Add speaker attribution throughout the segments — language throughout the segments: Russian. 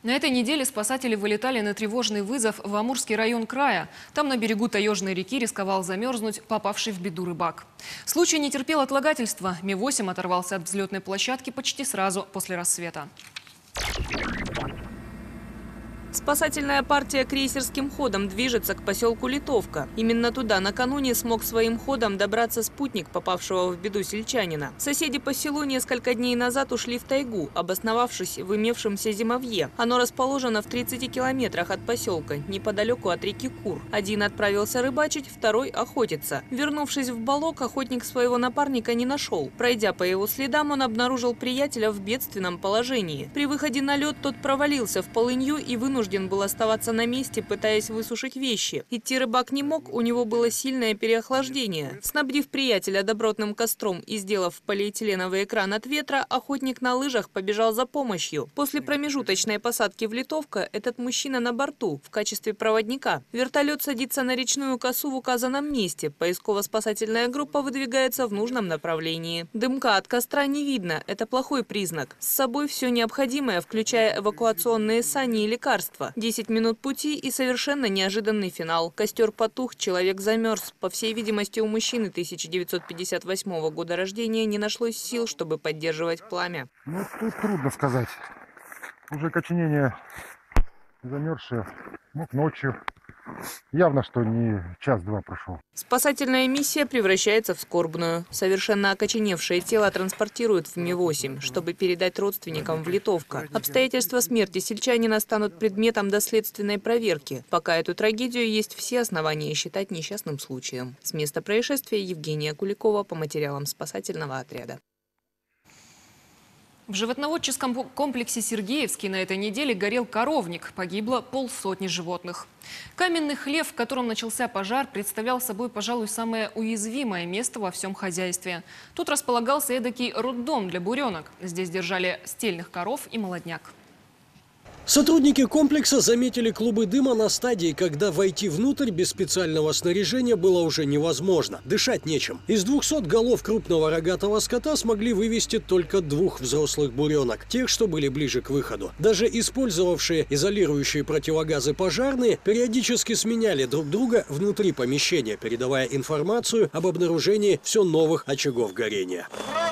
Speaker 1: На этой неделе спасатели вылетали на тревожный вызов в Амурский район края. Там на берегу Таежной реки рисковал замерзнуть попавший в беду рыбак. Случай не терпел отлагательства. Ми-8 оторвался от взлетной площадки почти сразу после рассвета.
Speaker 2: Спасательная партия крейсерским ходом движется к поселку Литовка. Именно туда накануне смог своим ходом добраться спутник попавшего в беду сельчанина. Соседи по селу несколько дней назад ушли в тайгу, обосновавшись в имевшемся зимовье. Оно расположено в 30 километрах от поселка, неподалеку от реки Кур. Один отправился рыбачить, второй охотиться. Вернувшись в Балок, охотник своего напарника не нашел. Пройдя по его следам, он обнаружил приятеля в бедственном положении. При выходе на лед тот провалился в полынью и вынужден был оставаться на месте, пытаясь высушить вещи. Идти рыбак не мог, у него было сильное переохлаждение. Снабдив приятеля добротным костром и сделав полиэтиленовый экран от ветра, охотник на лыжах побежал за помощью. После промежуточной посадки в Литовка этот мужчина на борту в качестве проводника. Вертолет садится на речную косу в указанном месте. Поисково-спасательная группа выдвигается в нужном направлении. Дымка от костра не видно, это плохой признак. С собой все необходимое, включая эвакуационные сани и лекарства. 10 минут пути и совершенно неожиданный финал. Костер потух, человек замерз. По всей видимости, у мужчины 1958 года рождения не нашлось сил, чтобы поддерживать пламя.
Speaker 3: Ну, тут трудно сказать. Уже коченение замерзшее. Мог ночью. Явно, что не час-два прошел.
Speaker 2: Спасательная миссия превращается в скорбную. Совершенно окоченевшее тело транспортируют в Ми-8, чтобы передать родственникам в Литовка. Обстоятельства смерти сельчанина станут предметом доследственной проверки. Пока эту трагедию есть все основания считать несчастным случаем. С места происшествия Евгения Куликова по материалам спасательного отряда.
Speaker 1: В животноводческом комплексе Сергеевский на этой неделе горел коровник. Погибло 50 животных. Каменный хлев, в котором начался пожар, представлял собой, пожалуй, самое уязвимое место во всем хозяйстве. Тут располагался эдакий роддом для буренок. Здесь держали стельных коров и молодняк.
Speaker 4: Сотрудники комплекса заметили клубы дыма на стадии, когда войти внутрь без специального снаряжения было уже невозможно. Дышать нечем. Из 200 голов крупного рогатого скота смогли вывести только 2 взрослых буренок, тех, что были ближе к выходу. Даже использовавшие изолирующие противогазы пожарные периодически сменяли друг друга внутри помещения, передавая информацию об обнаружении все новых очагов горения.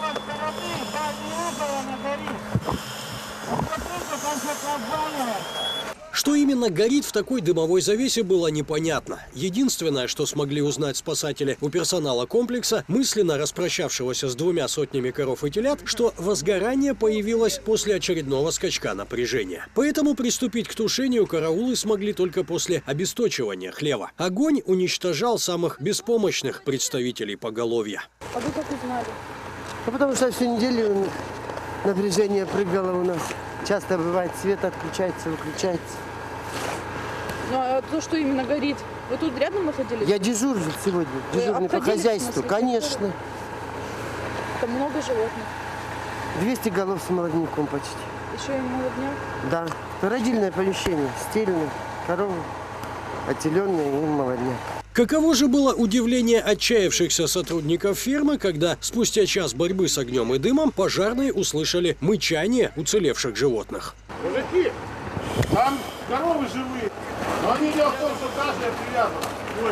Speaker 4: Что именно горит в такой дымовой завесе, было непонятно. Единственное, что смогли узнать спасатели у персонала комплекса, мысленно распрощавшегося с 2 сотнями коров и телят, что возгорание появилось после очередного скачка напряжения. Поэтому приступить к тушению караулы смогли только после обесточивания хлева. Огонь уничтожал самых беспомощных представителей поголовья.
Speaker 5: А вы как узнали?
Speaker 6: Потому что всю неделю напряжение прыгало у нас. Часто бывает, свет отключается, выключается.
Speaker 5: Ну а то, что именно горит? Вы тут рядом находились?
Speaker 6: Я дежурил сегодня, дежурный по хозяйству, конечно.
Speaker 5: Там много животных?
Speaker 6: 200 голов с молодняком почти.
Speaker 5: Еще и молодняк?
Speaker 6: Да, родильное помещение, стельные, коровы, отеленные и молодняк.
Speaker 4: Каково же было удивление отчаявшихся сотрудников фермы, когда спустя час борьбы с огнем и дымом пожарные услышали мычание уцелевших животных.
Speaker 7: Мужики, там коровы живые, но они дело в том, что каждая привязана.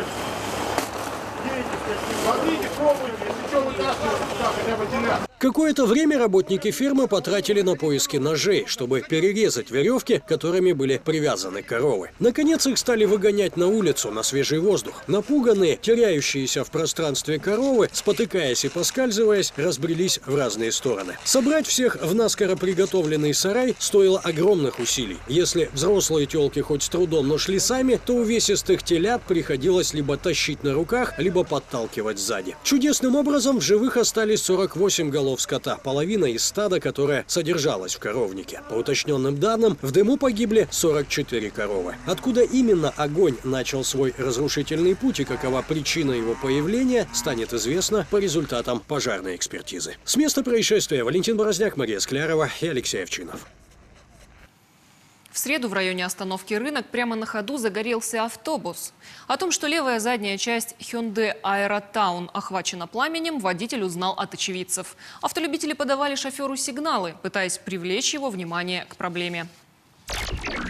Speaker 7: Смотрите, пробуйте, если что, вытаскивайте, хотя бы телят.
Speaker 4: Какое-то время работники фермы потратили на поиски ножей, чтобы перерезать веревки, которыми были привязаны коровы. Наконец их стали выгонять на улицу, на свежий воздух. Напуганные, теряющиеся в пространстве коровы, спотыкаясь и поскальзываясь, разбрелись в разные стороны. Собрать всех в наскоро приготовленный сарай стоило огромных усилий. Если взрослые телки хоть с трудом, но шли сами, то увесистых телят приходилось либо тащить на руках, либо подталкивать сзади. Чудесным образом в живых остались 48 голов скота, половина из стада, которая содержалась в коровнике. По уточненным данным, в дыму погибли 44 коровы. Откуда именно огонь начал свой разрушительный путь и какова причина его появления, станет известно по результатам пожарной экспертизы. С места происшествия Валентин Борозняк, Мария Склярова и Алексей Овчинов.
Speaker 1: В среду в районе остановки «Рынок» прямо на ходу загорелся автобус. О том, что левая задняя часть Hyundai Aerotown охвачена пламенем, водитель узнал от очевидцев. Автолюбители подавали шоферу сигналы, пытаясь привлечь его внимание к проблеме.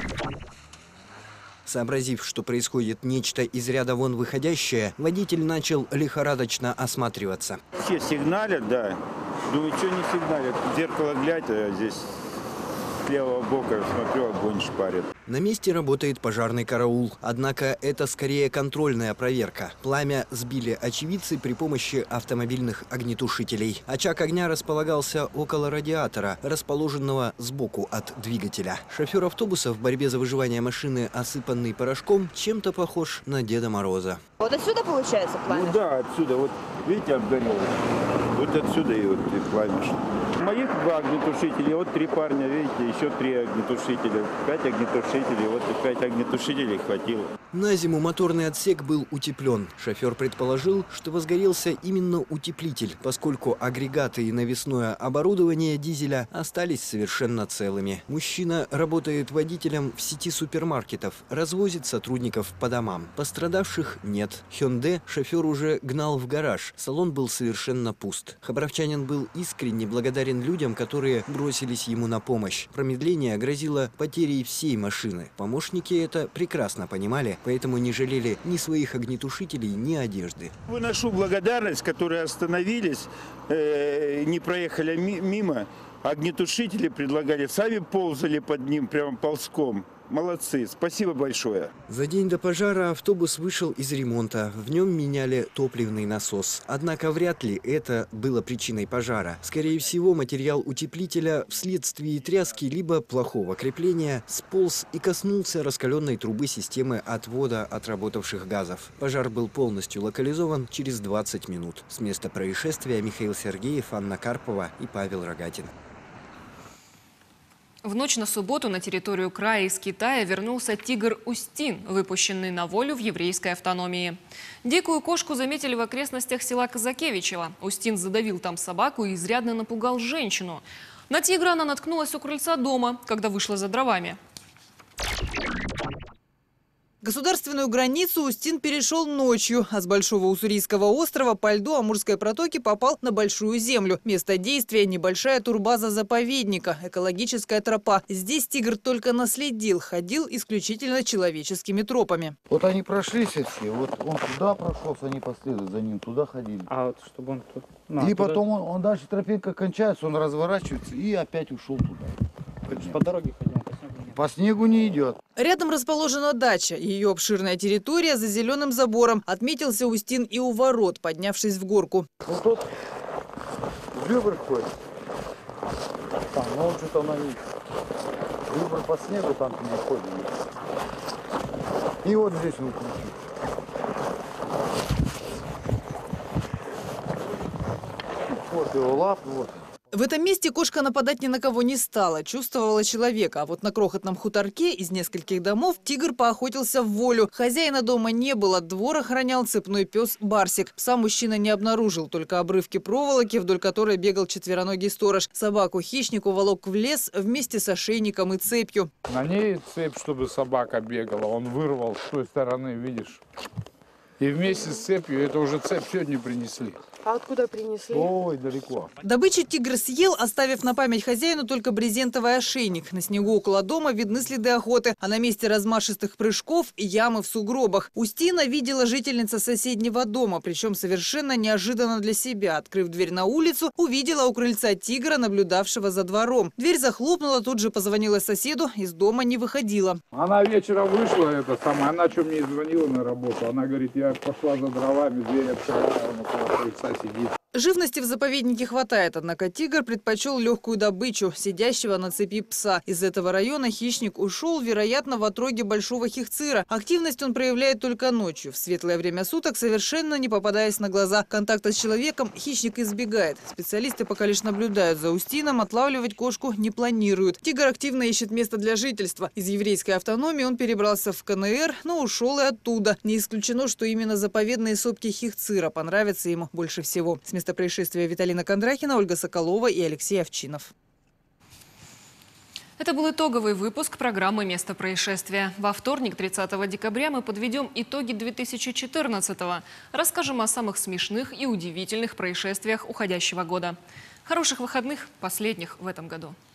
Speaker 8: Сообразив, что происходит нечто из ряда вон выходящее, водитель начал лихорадочно осматриваться.
Speaker 9: Все сигналят, да. Думаю, что не сигналят. В зеркало глядь, а здесь с левого бока смотрю, огонь шпарит.
Speaker 8: На месте работает пожарный караул. Однако это скорее контрольная проверка. Пламя сбили очевидцы при помощи автомобильных огнетушителей. Очаг огня располагался около радиатора, расположенного сбоку от двигателя. Шофер автобуса в борьбе за выживание машины, осыпанный порошком, чем-то похож на Деда Мороза.
Speaker 10: Вот отсюда получается пламя?
Speaker 9: Ну да, отсюда. Вот видите, обгорело. Вот отсюда и вот и пламя. Моих 2 огнетушителя, вот 3 парня, видите, еще 3 огнетушителя, 5 огнетушителей, вот и 5 огнетушителей хватило.
Speaker 8: На зиму моторный отсек был утеплен. Шофер предположил, что возгорелся именно утеплитель, поскольку агрегаты и навесное оборудование дизеля остались совершенно целыми. Мужчина работает водителем в сети супермаркетов, развозит сотрудников по домам. Пострадавших нет. Hyundai шофер уже гнал в гараж. Салон был совершенно пуст. Хабаровчанин был искренне благодарен людям, которые бросились ему на помощь. Промедление грозило потерей всей машины. Помощники это прекрасно понимали, поэтому не жалели ни своих огнетушителей, ни одежды.
Speaker 9: Выношу благодарность, которые остановились, не проехали мимо. Огнетушители предлагали, сами ползали под ним прямо ползком. Молодцы, спасибо большое.
Speaker 8: За день до пожара автобус вышел из ремонта. В нем меняли топливный насос. Однако вряд ли это было причиной пожара. Скорее всего, материал утеплителя вследствие тряски либо плохого крепления сполз и коснулся раскаленной трубы системы отвода отработавших газов. Пожар был полностью локализован через 20 минут. С места происшествия Михаил Сергеев, Анна Карпова и Павел Рогатин.
Speaker 1: В ночь на субботу на территорию края из Китая вернулся тигр Устин, выпущенный на волю в еврейской автономии. Дикую кошку заметили в окрестностях села Казакевичево. Устин задавил там собаку и изрядно напугал женщину. На тигра она наткнулась у крыльца дома, когда вышла за дровами.
Speaker 11: Государственную границу Устин перешел ночью, а с Большого Уссурийского острова по льду Амурской протоки попал на Большую землю. Место действия – небольшая турбаза заповедника, экологическая тропа. Здесь тигр только наследил, ходил исключительно человеческими тропами.
Speaker 12: Вот они прошлись все, вот он туда прошелся, они последуют за ним, туда ходили.
Speaker 13: А вот чтобы он тут...
Speaker 12: И потом он дальше тропинка кончается, он разворачивается и опять ушел туда.
Speaker 13: По дороге ходил,
Speaker 12: по снегу не идет.
Speaker 11: Рядом расположена дача. Ее обширная территория за зеленым забором. Отметился Устин и у ворот, поднявшись в горку.
Speaker 12: Вот тут выбор ходит. Там, ну он что-то на них. Выбор по снегу там не ходит. И вот здесь вот. Вот его лап, вот.
Speaker 11: В этом месте кошка нападать ни на кого не стала, чувствовала человека. А вот на крохотном хуторке из нескольких домов тигр поохотился в волю. Хозяина дома не было, двор охранял цепной пес Барсик. Сам мужчина не обнаружил, только обрывки проволоки, вдоль которой бегал четвероногий сторож. Собаку хищник уволок в лес вместе с ошейником и цепью.
Speaker 14: На ней цепь, чтобы собака бегала, он вырвал с той стороны, видишь. И вместе с цепью, это уже цепь сегодня принесли.
Speaker 5: А откуда принесли?
Speaker 14: Ой, далеко.
Speaker 11: Добычу тигр съел, оставив на память хозяину только брезентовый ошейник. На снегу около дома видны следы охоты, а на месте размашистых прыжков – ямы в сугробах. Устина видела жительница соседнего дома, причем совершенно неожиданно для себя. Открыв дверь на улицу, увидела у крыльца тигра, наблюдавшего за двором. Дверь захлопнула, тут же позвонила соседу, из дома не выходила.
Speaker 14: Она вечером вышла, она что мне звонила на работу. Она говорит, я пошла за дровами, дверь открываю, она около крыльца сидит.
Speaker 11: Живности в заповеднике хватает, однако тигр предпочел легкую добычу, сидящего на цепи пса. Из этого района хищник ушел, вероятно, в отроге большого хихцира. Активность он проявляет только ночью, в светлое время суток, совершенно не попадаясь на глаза. Контакта с человеком хищник избегает. Специалисты пока лишь наблюдают за Устином, отлавливать кошку не планируют. Тигр активно ищет место для жительства. Из еврейской автономии он перебрался в КНР, но ушел и оттуда. Не исключено, что именно заповедные сопки хихцира понравятся ему больше всего. С места происшествия Виталина Кондрахина, Ольга Соколова и Алексей Овчинов.
Speaker 1: Это был итоговый выпуск программы «Место происшествия». Во вторник, 30 декабря, мы подведем итоги 2014-го. Расскажем о самых смешных и удивительных происшествиях уходящего года. Хороших выходных, последних в этом году.